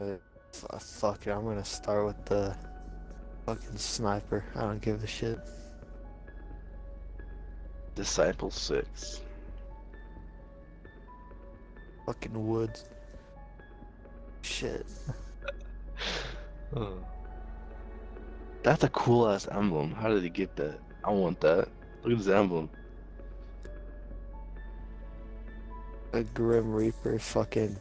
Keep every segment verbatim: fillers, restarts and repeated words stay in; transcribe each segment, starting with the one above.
Uh, f- fuck it, I'm gonna start with the fucking sniper. I don't give a shit. Disciple six. Fucking woods. Shit. Oh. That's a cool ass emblem. How did he get that? I want that. Look at this emblem. A Grim Reaper fucking.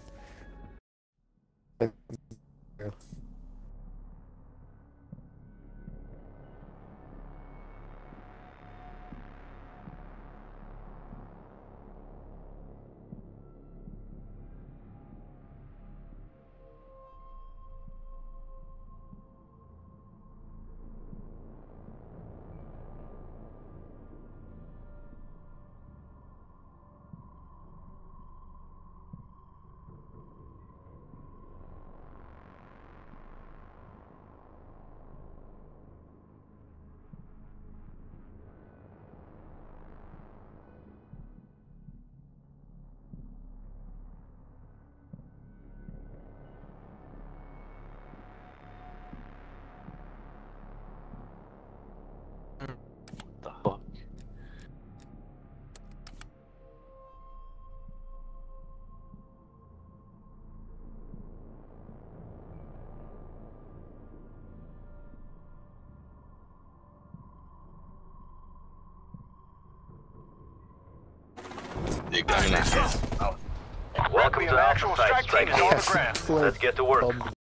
The fuck? Welcome to Alpha Site. Strike is on the ground. Let's get to work.